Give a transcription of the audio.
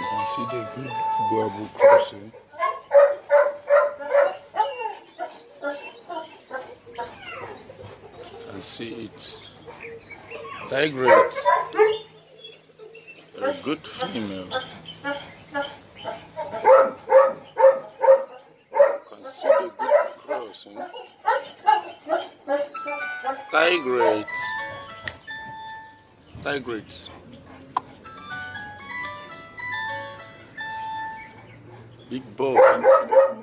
You can see the good Boabo crossing. You can see it. Tigrate. A good female. You can see the good crossing. Tigrate. Tigrate. Big bull.